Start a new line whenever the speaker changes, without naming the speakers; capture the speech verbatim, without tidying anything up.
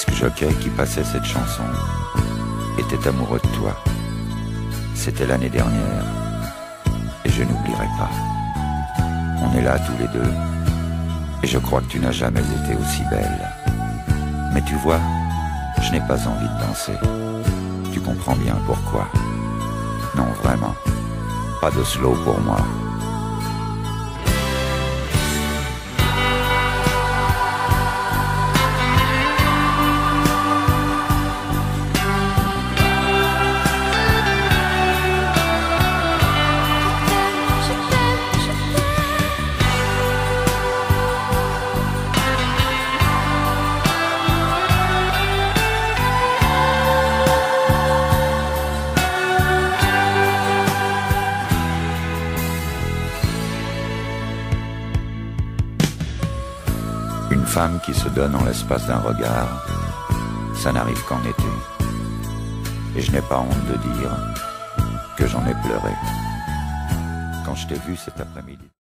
disque jockey qui passait cette chanson était amoureux de toi. C'était l'année dernière, et je n'oublierai pas. On est là tous les deux, et je crois que tu n'as jamais été aussi belle. Mais tu vois, je n'ai pas envie de danser. Tu comprends bien pourquoi. Non, vraiment, pas de slow pour moi. Une femme qui se donne en l'espace d'un regard, ça n'arrive qu'en été. Et je n'ai pas honte de dire que j'en ai pleuré quand je t'ai vu cet après-midi.